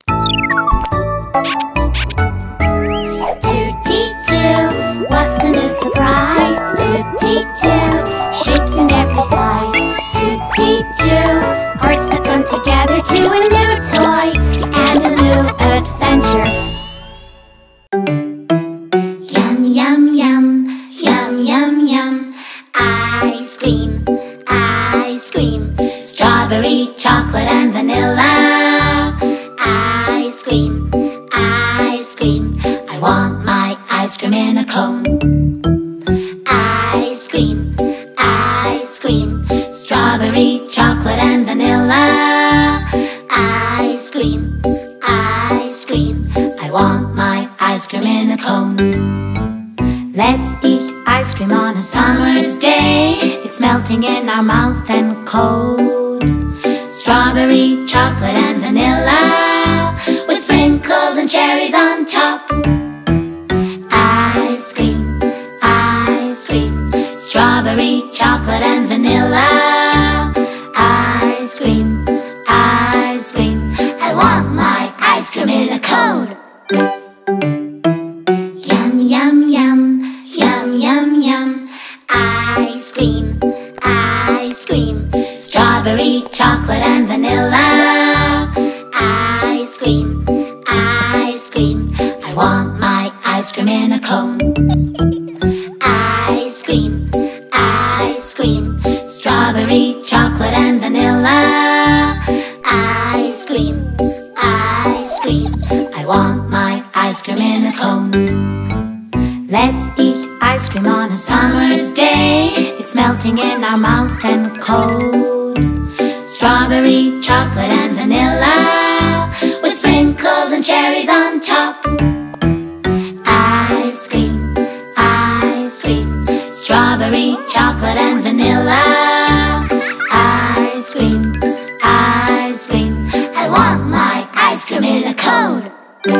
Toot-tee-too, what's the new surprise? Toot-tee-too, shapes in every size. Toot-tee-too, hearts that come together to a new toy and a new adventure. Yum, yum, yum, yum, yum, yum. Ice cream, ice cream. Strawberry, chocolate and vanilla. Ice cream, ice cream. I want my ice cream in a cone. Ice cream, ice cream. Strawberry, chocolate and vanilla. Ice cream, ice cream. I want my ice cream in a cone. Let's eat ice cream on a summer's day. It's melting in our mouth and cold. Strawberry, chocolate and vanilla, with sprinkles and cherries on top. Ice cream, ice cream. Strawberry, chocolate and vanilla. Ice cream, ice cream. I want my ice cream in a cone. Yum, yum, yum, yum, yum, yum. Ice cream, ice cream. Strawberry, chocolate and vanilla. Ice cream, ice cream. I want my ice cream in a cone. Ice cream, ice cream. Strawberry, chocolate and vanilla. Ice cream, ice cream. I want my ice cream in a cone. Let's eat ice cream on a summer's day. It's melting in our mouth and cold. Strawberry, chocolate and vanilla, with sprinkles and cherries on top. Ice cream, ice cream. Strawberry, chocolate and vanilla. Ice cream, ice cream. I want my ice cream in a cone.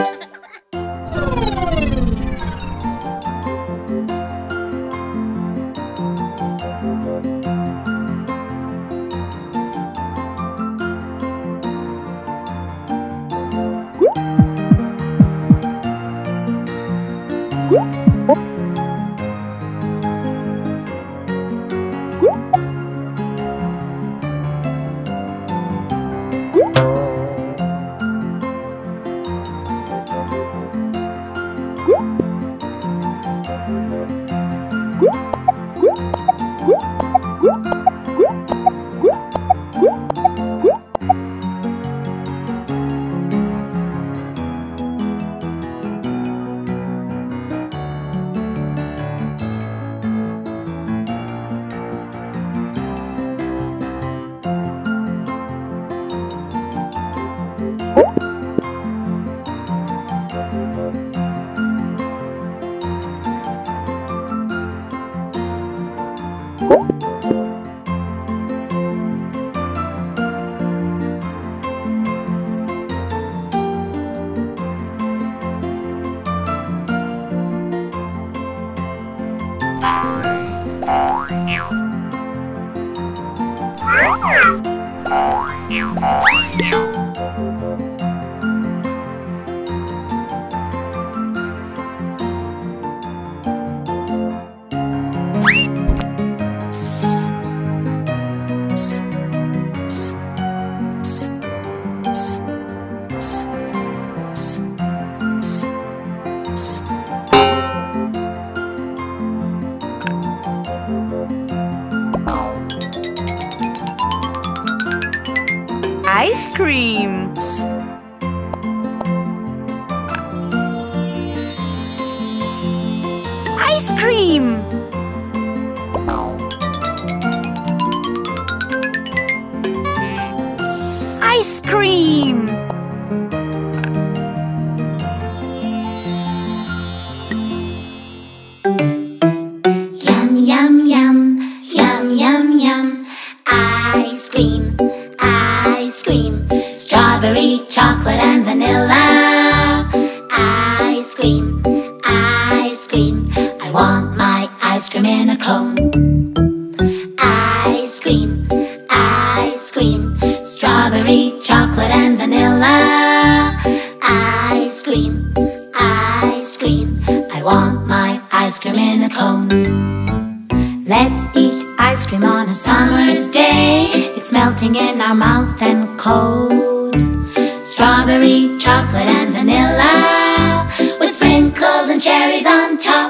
Ice cream. Ice cream. Ice cream. Yum, yum, yum, yum, yum, yum. Ice cream, ice cream. Strawberry, chocolate and vanilla. Ice cream, ice cream. I want my ice cream in a cone. Ice cream, ice cream. Strawberry, chocolate and vanilla. ice cream in a cone. Let's eat ice cream on a summer's day. It's melting in our mouth and cold. Strawberry, chocolate and vanilla, with sprinkles and cherries on top.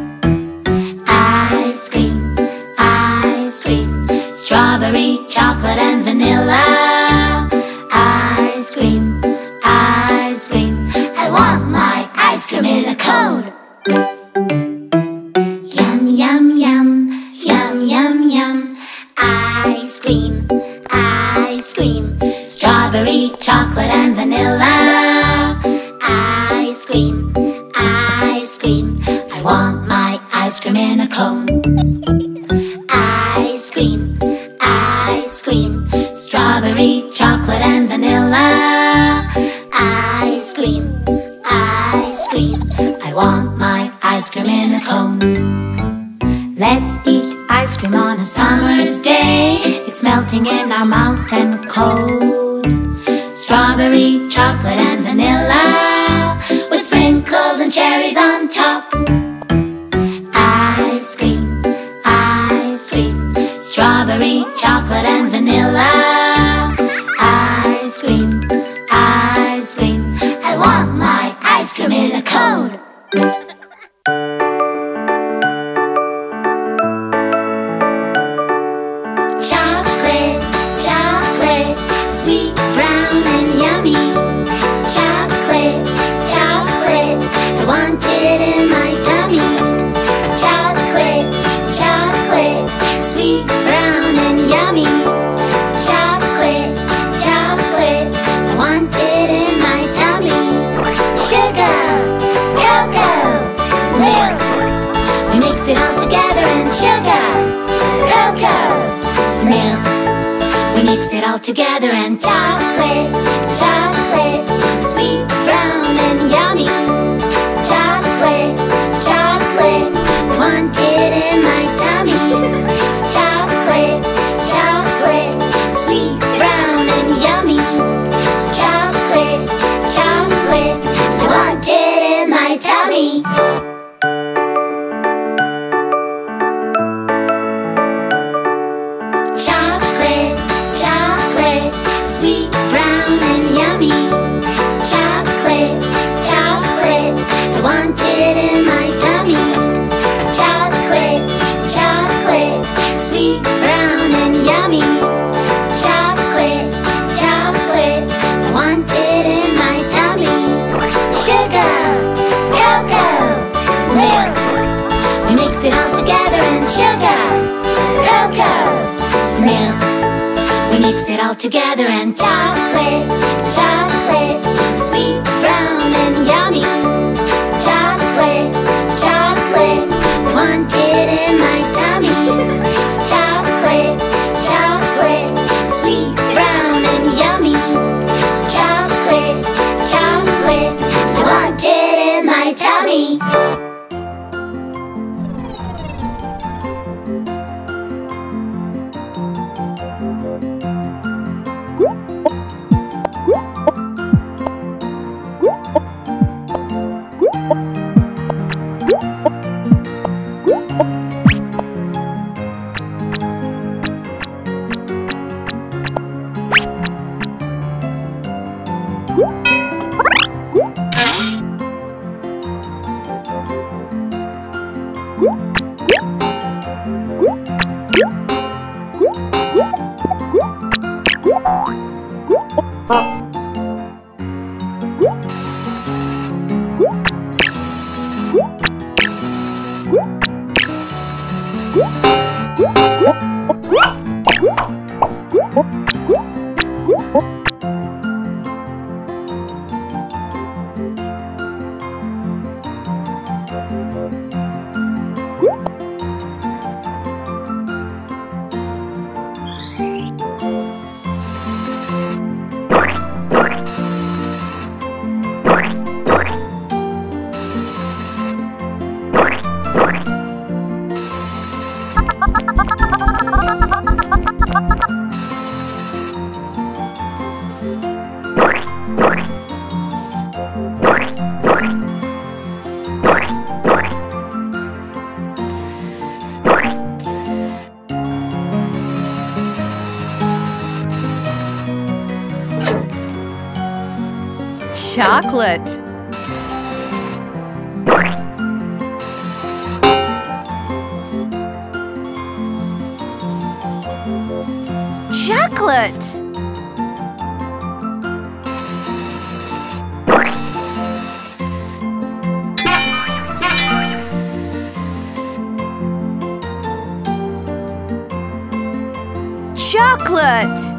Ice cream, ice cream, strawberry, chocolate and vanilla. Ice cream, ice cream, I want my ice cream in a cone. Yum, yum, yum, yum, yum, yum. Ice cream, ice cream, strawberry, chocolate and vanilla. Ice cream, ice cream, I want my ice cream in a cone. Ice cream, ice cream, strawberry, chocolate and vanilla. Ice cream, ice cream, I want my ice cream in a cone. Let's eat ice cream on a summer's day. It's melting in our mouth and cold. Strawberry, chocolate and vanilla, with sprinkles and cherries on top. Ice cream, ice cream, strawberry, chocolate and vanilla. Ice cream, ice cream, I want my ice cream in a cone. Chocolate, chocolate, sweet, brown and yummy. Chocolate, chocolate, I want it in my tummy. Chocolate, chocolate, sweet, brown and yummy. Chocolate, chocolate, I want it in my tummy. Sugar, cocoa, milk, we mix it all together and sugar, cocoa, milk, we mix it all together and chocolate, chocolate, sweet, brown and yummy. Chocolate, chocolate, I want it in my tummy. Chocolate, chocolate, sweet, brown and yummy. Chocolate, chocolate, I want it in my tummy. Chocolate, chocolate, sweet, brown and yummy. Chocolate, chocolate, I want it in my tummy. Chocolate, chocolate, sweet, brown and yummy. Chocolate, chocolate, I want it in my tummy. Sugar, cocoa, milk, we mix it all together and sugar, cocoa, milk, we mix it all together and chocolate, chocolate, sweet, brown and yummy. Chocolate, chocolate, I want it in my tummy. Chocolate, chocolate, sweet, brown and yummy. Chocolate, chocolate, I want it in my tummy. Chocolate. Chocolate. Chocolate.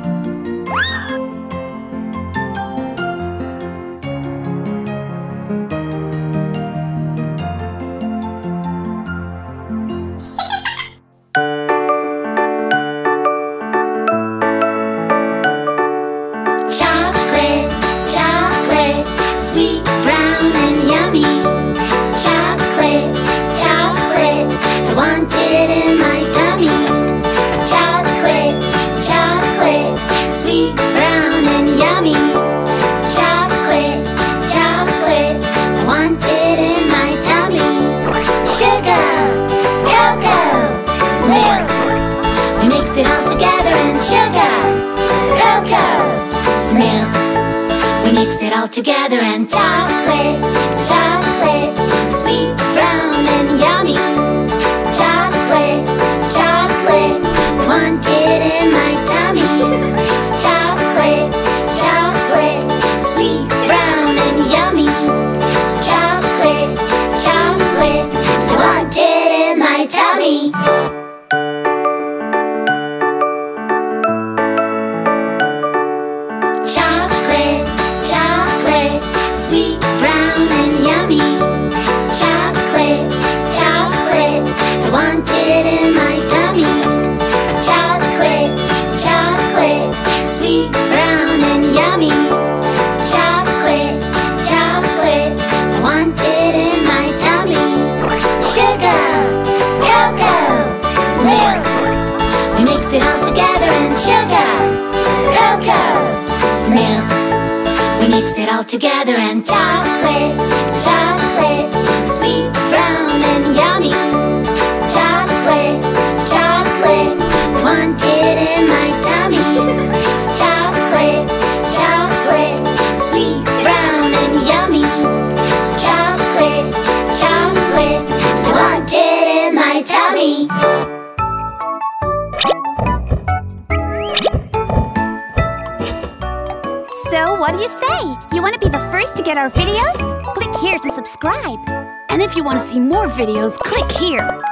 Chocolate, chocolate, sweet, brown and yummy. Chocolate, chocolate, I want it in my tummy. Chocolate, chocolate, sweet, brown and yummy. Chocolate, chocolate, I want it in my tummy. Sugar, cocoa, milk, we mix it all together and sugar, cocoa, milk, we mix it all together and chocolate, chocolate, sweet, brown and yummy. Chocolate, chocolate, I want it in my tummy. Chocolate, chocolate, sweet, brown and yummy. Chocolate, chocolate, I want it in my tummy. Chocolate, chocolate, sweet, brown and yummy. Chocolate, chocolate, I want it in my tummy. Chocolate, chocolate, sweet, brown and yummy. Chocolate, chocolate, I want it in my tummy. Sugar, cocoa, milk, we mix it all together and sugar, cocoa, milk, we mix it all together and chocolate, chocolate, sweet, brown and yummy. Chocolate, chocolate, I want it in my tummy. Chocolate, chocolate, sweet, brown and yummy. Chocolate, chocolate, I want it in my tummy. So, what do you say? You want to be the first to get our videos? Click here to subscribe. And if you want to see more videos, click here.